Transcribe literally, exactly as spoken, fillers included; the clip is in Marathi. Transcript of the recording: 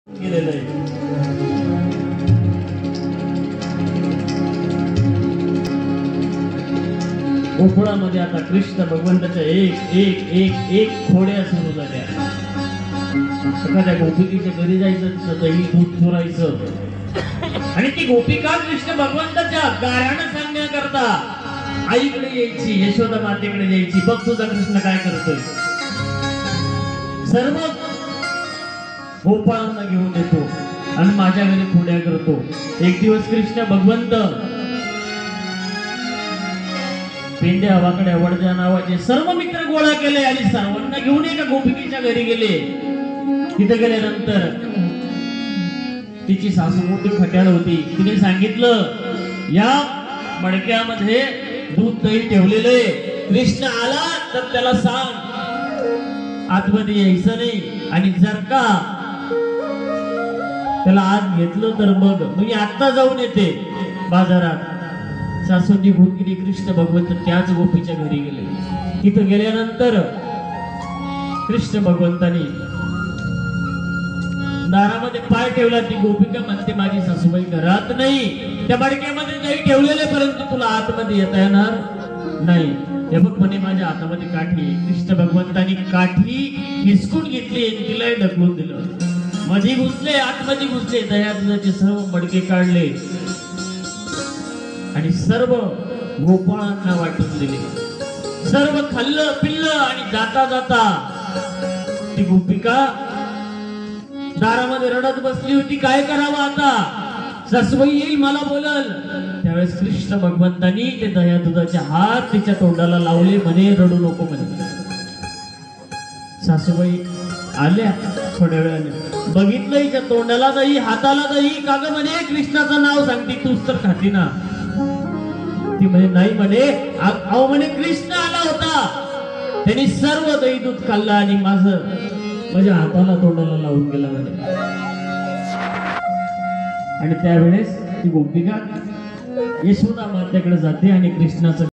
केलेलं आहे. गोकुळामध्ये आता कृष्ण भगवंताच्या एक एक एक एक खोड्या सुरू झाल्या. एखाद्या गोपिकेच्या घरी जायचं, तिथं दही दूध चोरायचं आणि ती गोपिका कृष्ण भगवंताच्या गाण्यानं सांगण्याकरता आईकडे यायची, यशोदा मातेकडे यायची. बघ तुझा कृष्ण काय करतोय. सर्व गोपाळांना घेऊन येतो आणि माझ्या घरी खोड्या करतो. एक दिवस कृष्ण भगवंत पेंड्या वाकड्या वडद्या नावाचे सर्व मित्र गोळा केले आणि सर्वांना घेऊन एका गोपिकेच्या घरी गेले. तिथे गेल्यानंतर तिची सासू मोठी खट्याळ होती. तिने सांगितलं, या मडक्यामध्ये दूध दही ठेवलेले, कृष्ण आला तर त्याला सांग आतमध्ये यायचं नाही, आणि जर का त्याला आत घेतलं तर मग मी आता जाऊन येते बाजारात. सासूंनी भूतगिरी कृष्ण भगवंत त्याच गोपीच्या घरी गेले. तिथं गेल्यानंतर कृष्ण भगवंतानी दारामध्ये पाय ठेवला. ती गोपिका म्हणते, माझी सासूबाई घरात नाही, त्या मडक्यामध्ये दही ठेवलेले, परंतु तुला आतमध्ये येता येणार नाही. हे बघ म्हणे, माझ्या हातामध्ये काठी. कृष्ण भगवंतानी काठी हिसकून घेतली आणि तिला ढकलून दिलं. मध्ये घुसले, आतमध्ये घुसले, दह्या दुधाचे सर्व मडके काढले आणि सर्व गोपाळांना वाटून दिले. सर्व खाल्लं पिल्लं आणि जाता जाता ती गोपिका दारामध्ये रडत बसली होती. काय करावं आता, सासूबाई येईल मला बोलल. त्यावेळेस कृष्ण भगवंतानी ते दह्या दुधाचे हात तिच्या तोंडाला लावले. म्हणे, रडू नको म्हणे. सासूबाई आल्या थोड्या वेळाने, बघितलं हिच्या तोंडाला दही, हाताला दही. का ग म्हणे, कृष्णाचं नाव सांगते, तूच तर खाती ना. ती म्हणे, नाही म्हणे, अहो म्हणे, कृष्ण आला होता, त्यांनी सर्व दही दूध खाल्लं आणि माझं माझ्या हाताला तोंडाला लावून गेला म्हणे. आणि त्यावेळेस ती गोपिका यशोदा मातेकडे जाते आणि कृष्णाचं